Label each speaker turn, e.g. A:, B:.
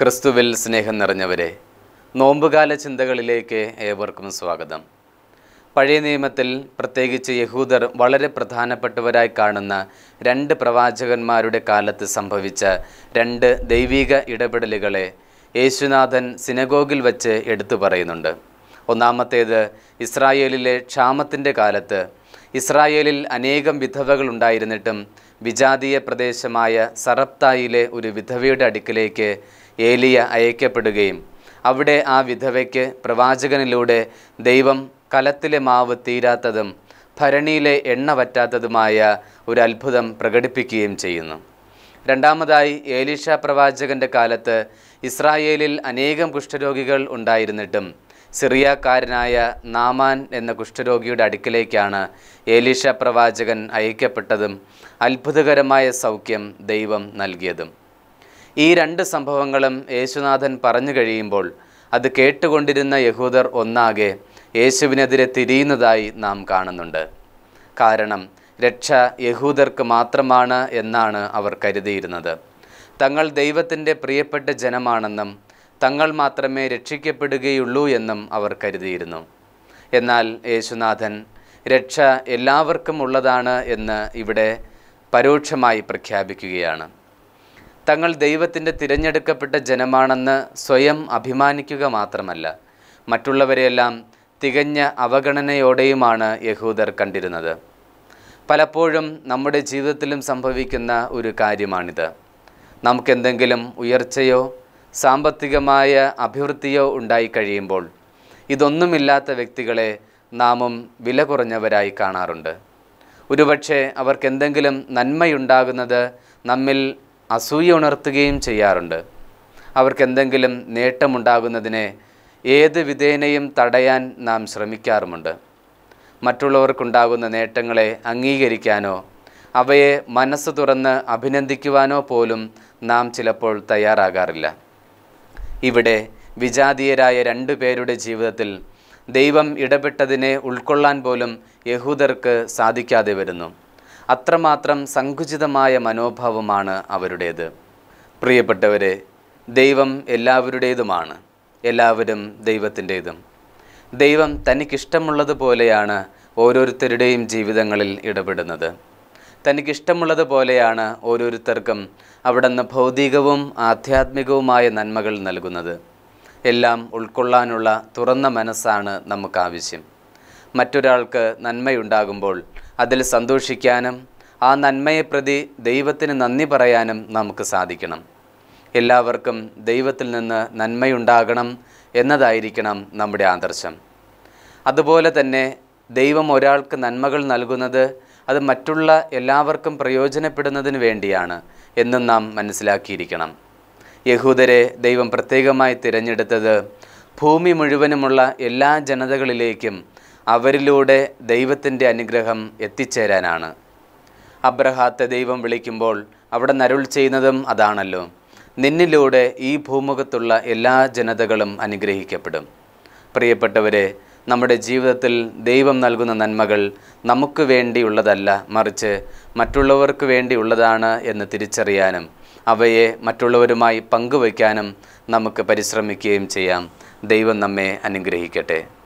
A: ക്രിസ്തുവിൽ സ്നേഹം നിറഞ്ഞവരെ, നോമ്പുകാല ചിന്തകളിലേക്ക് ഏവർക്കും സ്വാഗതം. പഴയ നിയമത്തിൽ പ്രത്യേകിച്ച് യഹൂദർ വളരെ പ്രധാനപ്പെട്ടവരായി കാണുന്ന രണ്ട് പ്രവാചകന്മാരുടെ കാലത്ത് സംഭവിച്ച രണ്ട് ദൈവിക ഇടപെടലുകളെ യേശുനാഥൻ സിനഗോഗിൽ വച്ച് എടുത്തു പറയുന്നുണ്ട്. ഒന്നാമത്തേത്, ഇസ്രായേലിലെ ക്ഷാമത്തിൻ്റെ കാലത്ത് ഇസ്രായേലിൽ അനേകം വിധവകൾ ഉണ്ടായിരുന്നിട്ടും വിജാതീയ പ്രദേശമായ സറപ്തായിലെ ഒരു വിധവയുടെ അടുക്കിലേക്ക് ഏലിയ അയക്കപ്പെടുകയും അവിടെ ആ വിധവയ്ക്ക് പ്രവാചകനിലൂടെ ദൈവം കലത്തിലെ മാവ് തീരാത്തതും ഭരണിയിലെ എണ്ണ വറ്റാത്തതുമായ ഒരു അത്ഭുതം പ്രകടിപ്പിക്കുകയും ചെയ്യുന്നു. രണ്ടാമതായി, ഏലീഷ പ്രവാചകൻ്റെ കാലത്ത് ഇസ്രായേലിൽ അനേകം കുഷ്ഠരോഗികൾ ഉണ്ടായിരുന്നിട്ടും സിറിയക്കാരനായ നാമാൻ എന്ന കുഷ്ഠരോഗിയുടെ അടുക്കിലേക്കാണ് ഏലീഷ പ്രവാചകൻ അയക്കപ്പെട്ടതും അത്ഭുതകരമായ സൗഖ്യം ദൈവം നൽകിയതും. ഈ രണ്ട് സംഭവങ്ങളും യേശുനാഥൻ പറഞ്ഞു കഴിയുമ്പോൾ അത് കേട്ടുകൊണ്ടിരുന്ന യഹൂദർ ഒന്നാകെ യേശുവിനെതിരെ തിരിയുന്നതായി നാം കാണുന്നുണ്ട്. കാരണം രക്ഷ യഹൂദർക്ക് മാത്രമാണ് എന്നാണ് അവർ കരുതിയിരുന്നത്. തങ്ങൾ ദൈവത്തിൻ്റെ പ്രിയപ്പെട്ട ജനമാണെന്നും തങ്ങൾ മാത്രമേ രക്ഷിക്കപ്പെടുകയുള്ളൂ എന്നും അവർ കരുതിയിരുന്നു. എന്നാൽ യേശുനാഥൻ രക്ഷ എല്ലാവർക്കും ഉള്ളതാണ് എന്ന് ഇവിടെ പരോക്ഷമായി പ്രഖ്യാപിക്കുകയാണ്. തങ്ങൾ ദൈവത്തിൻ്റെ തിരഞ്ഞെടുക്കപ്പെട്ട ജനമാണെന്ന് സ്വയം അഭിമാനിക്കുക മാത്രമല്ല, മറ്റുള്ളവരെയെല്ലാം തികഞ്ഞ അവഗണനയോടെയുമാണ് യഹൂദർ കണ്ടിരുന്നത്. പലപ്പോഴും നമ്മുടെ ജീവിതത്തിലും സംഭവിക്കുന്ന ഒരു കാര്യമാണിത്. നമുക്കെന്തെങ്കിലും ഉയർച്ചയോ സാമ്പത്തികമായ അഭിവൃദ്ധിയോ ഉണ്ടായിക്കഴിയുമ്പോൾ ഇതൊന്നുമില്ലാത്ത വ്യക്തികളെ നാമും വില കുറഞ്ഞവരായി കാണാറുണ്ട്. ഒരുപക്ഷെ അവർക്കെന്തെങ്കിലും നന്മയുണ്ടാകുന്നത് നമ്മിൽ അസൂയ ഉണർത്തുകയും ചെയ്യാറുണ്ട്. അവർക്കെന്തെങ്കിലും നേട്ടമുണ്ടാകുന്നതിനെ ഏത് വിധേനയും തടയാൻ നാം ശ്രമിക്കാറുമുണ്ട്. മറ്റുള്ളവർക്കുണ്ടാകുന്ന നേട്ടങ്ങളെ അംഗീകരിക്കാനോ അവയെ മനസ്സ് തുറന്ന് അഭിനന്ദിക്കുവാനോ പോലും നാം ചിലപ്പോൾ തയ്യാറാകാറില്ല. ഇവിടെ വിജാതീയരായ രണ്ടു പേരുടെ ജീവിതത്തിൽ ദൈവം ഇടപെട്ടതിനെ ഉൾക്കൊള്ളാൻ പോലും യഹൂദർക്ക് സാധിക്കാതെ വരുന്നു. അത്രമാത്രം സങ്കുചിതമായ മനോഭാവമാണ് അവരുടേത്. പ്രിയപ്പെട്ടവരെ, ദൈവം എല്ലാവരുടേതുമാണ്, എല്ലാവരും ദൈവത്തിൻ്റേതും. ദൈവം തനിക്കിഷ്ടമുള്ളതുപോലെയാണ് ഓരോരുത്തരുടെയും ജീവിതങ്ങളിൽ ഇടപെടുന്നത്. തനിക്കിഷ്ടമുള്ളതുപോലെയാണ് ഓരോരുത്തർക്കും അവിടുന്ന് ഭൗതികവും ആധ്യാത്മികവുമായ നന്മകൾ നൽകുന്നത്. എല്ലാം ഉൾക്കൊള്ളാനുള്ള തുറന്ന മനസ്സാണ് നമുക്കാവശ്യം. മറ്റൊരാൾക്ക് നന്മയുണ്ടാകുമ്പോൾ അതിൽ സന്തോഷിക്കാനും ആ നന്മയെ പ്രതി ദൈവത്തിന് നന്ദി പറയാനും നമുക്ക് സാധിക്കണം. എല്ലാവർക്കും ദൈവത്തിൽ നിന്ന് നന്മയുണ്ടാകണം എന്നതായിരിക്കണം നമ്മുടെ ആദർശം. അതുപോലെ തന്നെ ദൈവം ഒരാൾക്ക് നന്മകൾ നൽകുന്നത് അത് മറ്റുള്ള എല്ലാവർക്കും പ്രയോജനപ്പെടുന്നതിന് വേണ്ടിയാണ് എന്നും നാം മനസ്സിലാക്കിയിരിക്കണം. യഹൂദരെ ദൈവം പ്രത്യേകമായി തിരഞ്ഞെടുത്തത് ഭൂമി മുഴുവനുമുള്ള എല്ലാ ജനതകളിലേക്കും അവരിലൂടെ ദൈവത്തിൻ്റെ അനുഗ്രഹം എത്തിച്ചേരാനാണ്. അബ്രഹാത്തെ ദൈവം വിളിക്കുമ്പോൾ അവിടെ അരുൾ ചെയ്യുന്നതും അതാണല്ലോ, നിന്നിലൂടെ ഈ ഭൂമുഖത്തുള്ള എല്ലാ ജനതകളും അനുഗ്രഹിക്കപ്പെടും. പ്രിയപ്പെട്ടവരെ, നമ്മുടെ ജീവിതത്തിൽ ദൈവം നൽകുന്ന നന്മകൾ നമുക്ക് വേണ്ടിയുള്ളതല്ല, മറിച്ച് മറ്റുള്ളവർക്ക് വേണ്ടിയുള്ളതാണ് എന്ന് തിരിച്ചറിയാനും അവയെ മറ്റുള്ളവരുമായി പങ്കുവയ്ക്കാനും നമുക്ക് പരിശ്രമിക്കുകയും ചെയ്യാം. ദൈവം നമ്മെ അനുഗ്രഹിക്കട്ടെ.